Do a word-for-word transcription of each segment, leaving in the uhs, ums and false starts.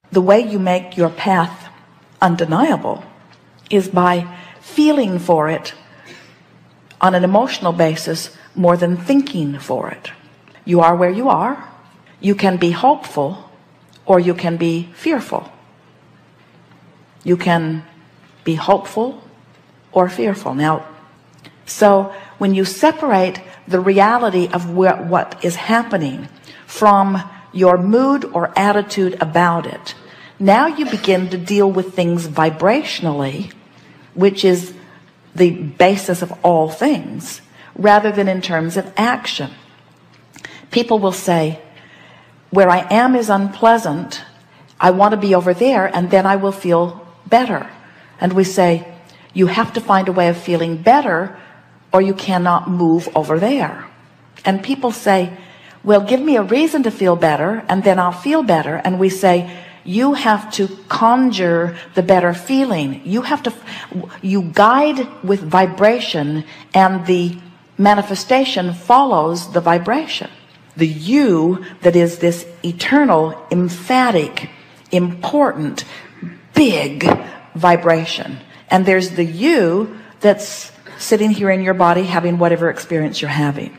The way you make your path undeniable is by feeling for it on an emotional basis more than thinking for it. You are where you are. You can be hopeful or you can be fearful. You can be hopeful or fearful. Now, so when you separate the reality of what, what is happening from your mood or attitude about it, now you begin to deal with things vibrationally, which is the basis of all things, rather than in terms of action. People will say, where I am is unpleasant, I want to be over there, and then I will feel better. And we say, you have to find a way of feeling better, or you cannot move over there. And people say, well, give me a reason to feel better, and then I'll feel better. And we say, you have to conjure the better feeling. You have to, you guide with vibration, and the manifestation follows the vibration. The you that is this eternal, emphatic, important, big vibration. And there's the you that's sitting here in your body having whatever experience you're having.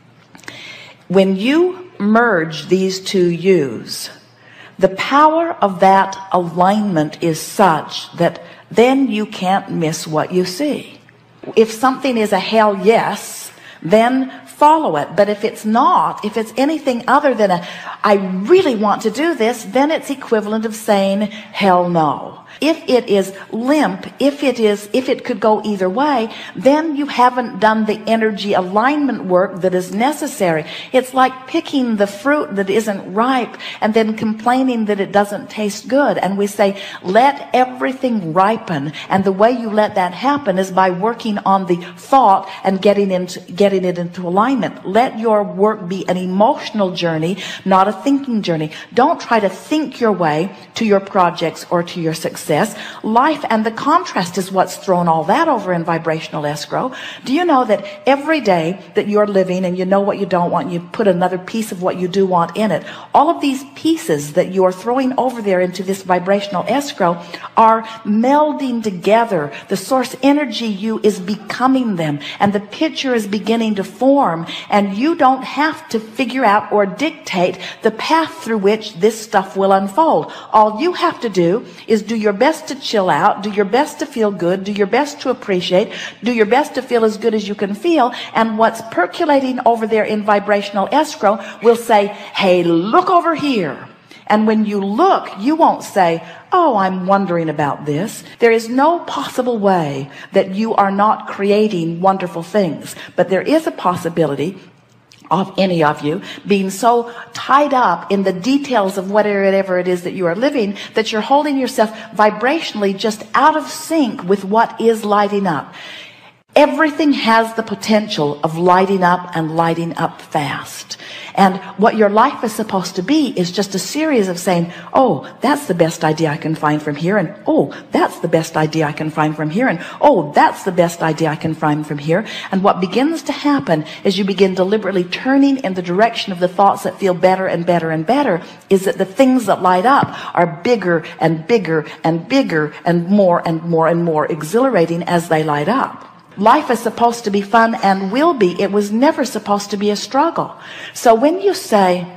When you merge these two yous, the power of that alignment is such that then you can't miss what you see. If something is a hell yes, then follow it. But if it's not, if it's anything other than a I really want to do this, then it's equivalent of saying hell no. If it is limp, if it is, if it could go either way, then you haven't done the energy alignment work that is necessary. It's like picking the fruit that isn't ripe and then complaining that it doesn't taste good. And we say, let everything ripen. And the way you let that happen is by working on the thought and getting into, getting it into alignment. Let your work be an emotional journey, not a thinking journey. Don't try to think your way to your projects or to your success. Life and the contrast is what's thrown all that over in vibrational escrow. Do you know that every day that you're living and you know what you don't want, you put another piece of what you do want in it, all of these pieces that you're throwing over there into this vibrational escrow are melding together. The source energy you is becoming them, and the picture is beginning to form, and you don't have to figure out or dictate the path through which this stuff will unfold. All you have to do is do your best to chill out, do your best to feel good, do your best to appreciate, do your best to feel as good as you can feel, and what's percolating over there in vibrational escrow will say, hey, look over here. And when you look, you won't say, oh, I'm wondering about this. There is no possible way that you are not creating wonderful things, but there is a possibility of any of you being so tied up in the details of whatever it is that you are living that you're holding yourself vibrationally just out of sync with what is lighting up. Everything has the potential of lighting up and lighting up fast. And what your life is supposed to be is just a series of saying, oh, that's the best idea I can find from here. And oh, that's the best idea I can find from here. And oh, that's the best idea I can find from here. And what begins to happen as you begin deliberately turning in the direction of the thoughts that feel better and better and better is that the things that light up are bigger and bigger and bigger and more and more and more exhilarating as they light up. Life is supposed to be fun and will be. It was never supposed to be a struggle. So when you say,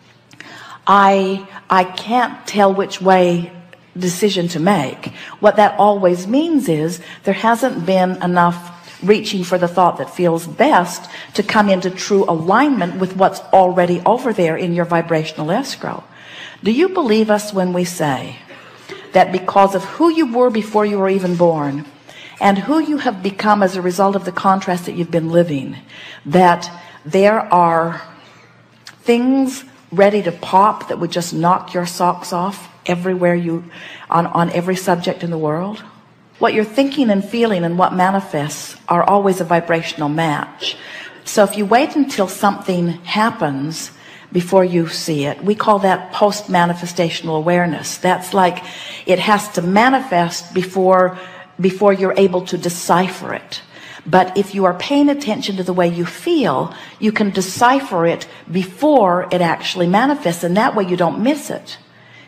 I, I can't tell which way decision to make, what that always means is there hasn't been enough reaching for the thought that feels best to come into true alignment with what's already over there in your vibrational escrow. Do you believe us when we say that because of who you were before you were even born, and who you have become as a result of the contrast that you've been living, that there are things ready to pop that would just knock your socks off everywhere you, on, on every subject in the world? What you're thinking and feeling and what manifests are always a vibrational match. So if you wait until something happens before you see it, we call that post-manifestational awareness. That's like it has to manifest before before you're able to decipher it. But if you are paying attention to the way you feel, you can decipher it before it actually manifests, and that way you don't miss it.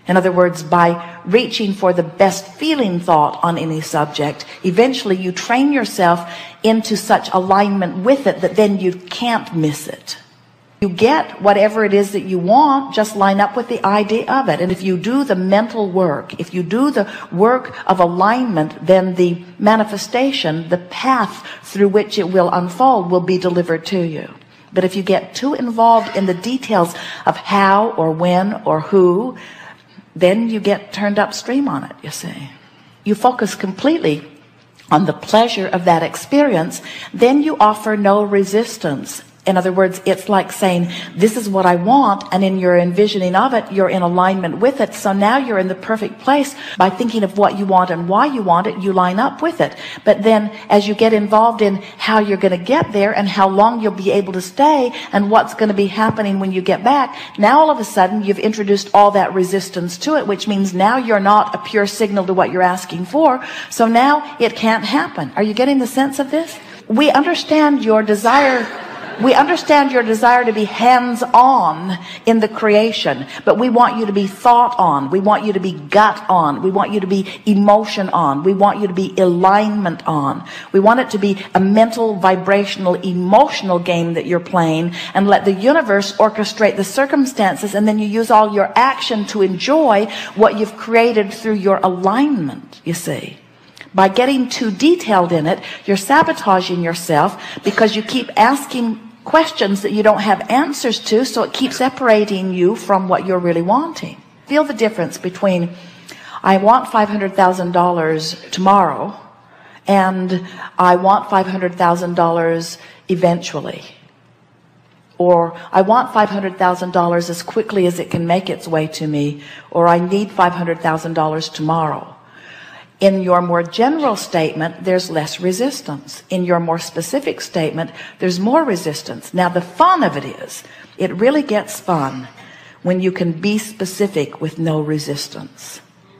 In other words, by reaching for the best feeling thought on any subject, eventually you train yourself into such alignment with it that then you can't miss it. You get whatever it is that you want, just line up with the idea of it. And if you do the mental work, if you do the work of alignment, then the manifestation, the path through which it will unfold, will be delivered to you. But if you get too involved in the details of how or when or who, then you get turned upstream on it, you see. You focus completely on the pleasure of that experience, then you offer no resistance. In other words, it's like saying, this is what I want, and in your envisioning of it, you're in alignment with it. So now you're in the perfect place. By thinking of what you want and why you want it, you line up with it. But then as you get involved in how you're going to get there and how long you'll be able to stay and what's going to be happening when you get back, now all of a sudden you've introduced all that resistance to it, which means now you're not a pure signal to what you're asking for. So now it can't happen. Are you getting the sense of this? We understand your desire We understand your desire to be hands-on in the creation, but we want you to be thought on. We want you to be gut on. We want you to be emotion on. We want you to be alignment on. We want it to be a mental, vibrational, emotional game that you're playing, and let the universe orchestrate the circumstances, and then you use all your action to enjoy what you've created through your alignment, you see. By getting too detailed in it, you're sabotaging yourself because you keep asking questions that you don't have answers to, so it keeps separating you from what you're really wanting. Feel the difference between, I want five hundred thousand dollars tomorrow, and I want five hundred thousand dollars eventually. Or I want five hundred thousand dollars as quickly as it can make its way to me, or I need five hundred thousand dollars tomorrow. In your more general statement, there's less resistance. In your more specific statement, there's more resistance. Now, the fun of it is, it really gets fun when you can be specific with no resistance.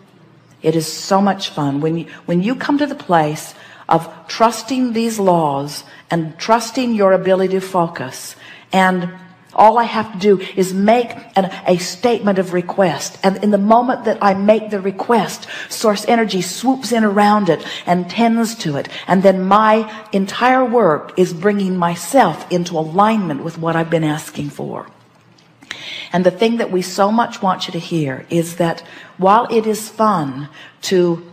It is so much fun when you, when you come to the place of trusting these laws and trusting your ability to focus, and all I have to do is make an, a statement of request. And in the moment that I make the request, source energy swoops in around it and tends to it. And then my entire work is bringing myself into alignment with what I've been asking for. And the thing that we so much want you to hear is that while it is fun to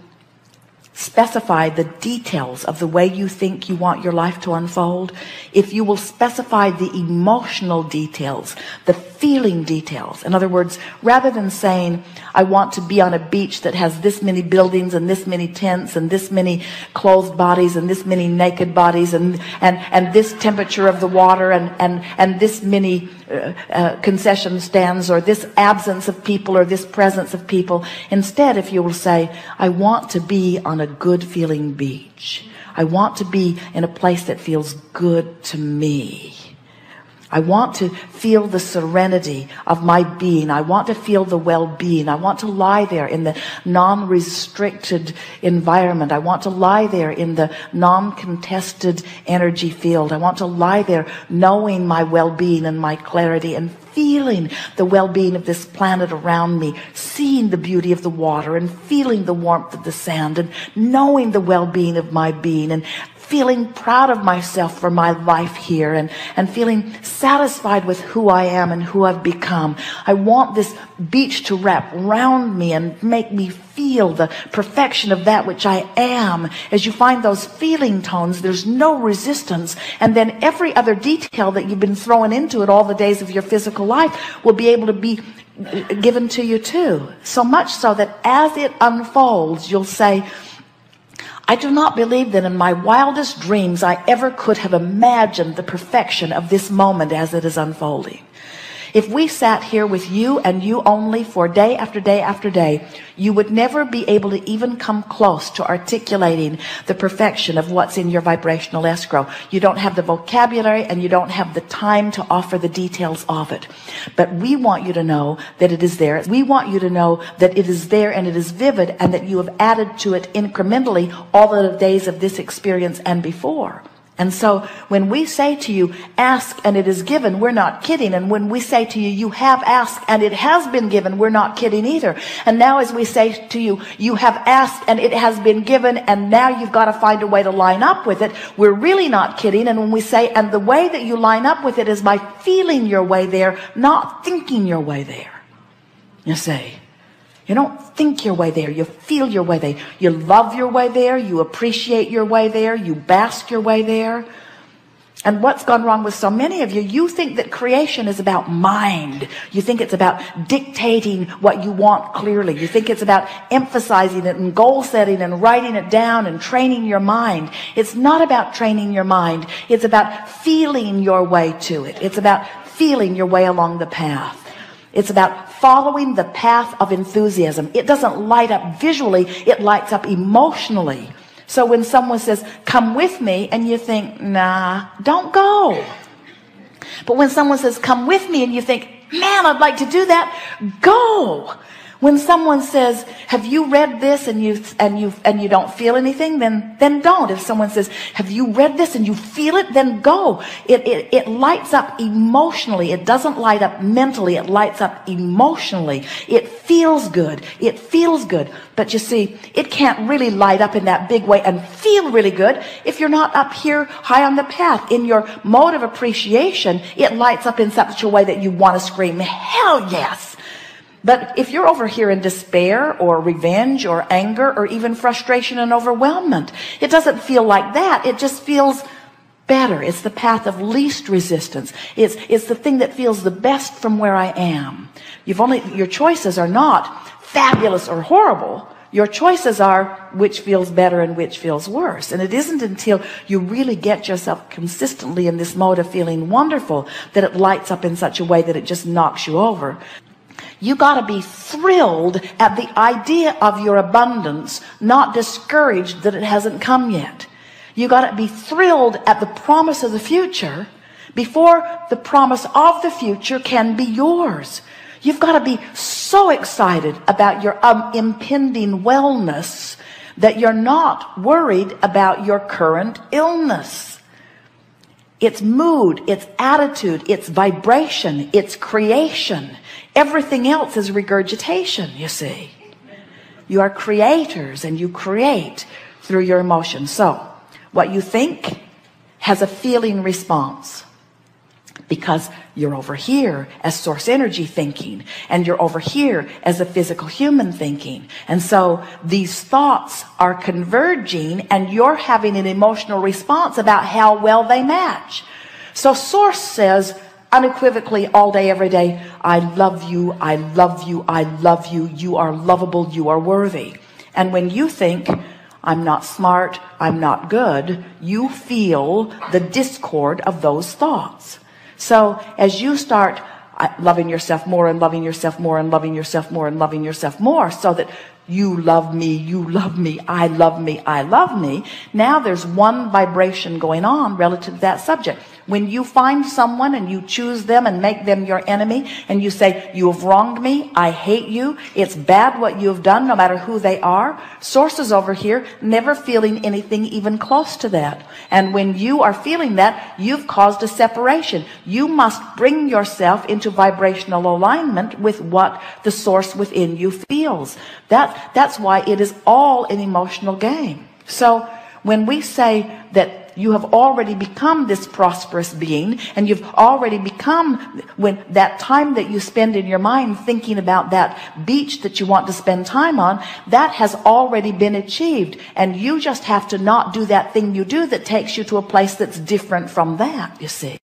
specify the details of the way you think you want your life to unfold, if you will specify the emotional details, the feeling details. In other words, rather than saying, I want to be on a beach that has this many buildings and this many tents and this many clothed bodies and this many naked bodies and and and this temperature of the water and and and this many uh, uh, concession stands, or this absence of people or this presence of people. Instead, if you will say, I want to be on a good feeling beach. I want to be in a place that feels good to me. I want to feel the serenity of my being. I want to feel the well-being. I want to lie there in the non-restricted environment. I want to lie there in the non-contested energy field. I want to lie there knowing my well-being and my clarity and feeling the well-being of this planet around me, seeing the beauty of the water and feeling the warmth of the sand and knowing the well-being of my being and feeling proud of myself for my life here and, and feeling satisfied with who I am and who I've become. I want this beach to wrap around me and make me feel the perfection of that which I am. As you find those feeling tones, there's no resistance. And then every other detail that you've been throwing into it all the days of your physical life will be able to be given to you too. So much so that as it unfolds, you'll say, I do not believe that in my wildest dreams I ever could have imagined the perfection of this moment as it is unfolding. If we sat here with you and you only for day after day after day, you would never be able to even come close to articulating the perfection of what's in your vibrational escrow. You don't have the vocabulary and you don't have the time to offer the details of it. But we want you to know that it is there. We want you to know that it is there and it is vivid, and that you have added to it incrementally all the days of this experience and before. And so when we say to you, ask and it is given, we're not kidding. And when we say to you, you have asked and it has been given, we're not kidding either. And now as we say to you, you have asked and it has been given, and now you've got to find a way to line up with it, we're really not kidding. And when we say, and the way that you line up with it is by feeling your way there, not thinking your way there. You see, you don't think your way there, you feel your way there. You love your way there, you appreciate your way there, you bask your way there. And what's gone wrong with so many of you, you think that creation is about mind. You think it's about dictating what you want clearly. You think it's about emphasizing it and goal setting and writing it down and training your mind. It's not about training your mind. It's about feeling your way to it. It's about feeling your way along the path. It's about following the path of enthusiasm. It doesn't light up visually, it lights up emotionally. So when someone says, come with me, and you think, nah, don't go. But when someone says, come with me, and you think, man, I'd like to do that, go. When someone says, have you read this, and you and you and you don't feel anything, then then don't. If someone says, have you read this and you feel it, then go. It it it lights up emotionally. It doesn't light up mentally. It lights up emotionally. It feels good. It feels good. But you see, it can't really light up in that big way and feel really good if you're not up here high on the path. In your mode of appreciation, it lights up in such a way that you want to scream, hell yes. But if you're over here in despair or revenge or anger or even frustration and overwhelmment, it doesn't feel like that. It just feels better. It's the path of least resistance. It's, it's the thing that feels the best from where I am. You've only, your choices are not fabulous or horrible. Your choices are which feels better and which feels worse. And it isn't until you really get yourself consistently in this mode of feeling wonderful that it lights up in such a way that it just knocks you over. You got to be thrilled at the idea of your abundance, not discouraged that it hasn't come yet. You got to be thrilled at the promise of the future before the promise of the future can be yours. You've got to be so excited about your um, impending wellness that you're not worried about your current illness. It's mood, it's attitude, it's vibration, it's creation. Everything else is regurgitation, you see. You are creators and you create through your emotions. So, what you think has a feeling response because you're over here as source energy thinking and you're over here as a physical human thinking. And so these thoughts are converging and you're having an emotional response about how well they match. So source says, unequivocally all day, every day, I love you, I love you, I love you, you are lovable, you are worthy. And when you think, I'm not smart, I'm not good, you feel the discord of those thoughts. So as you start loving yourself more and loving yourself more and loving yourself more and loving yourself more, so that you love me, you love me, I love me, I love me, now there's one vibration going on relative to that subject. When you find someone and you choose them and make them your enemy and you say, you have wronged me, I hate you, it's bad what you have done no matter who they are, source is over here never feeling anything even close to that. And when you are feeling that, you've caused a separation. You must bring yourself into vibrational alignment with what the source within you feels. That, that's why it is all an emotional game. So when we say that you have already become this prosperous being, and you've already become, when that time that you spend in your mind thinking about that beach that you want to spend time on, that has already been achieved. And you just have to not do that thing you do that takes you to a place that's different from that, you see.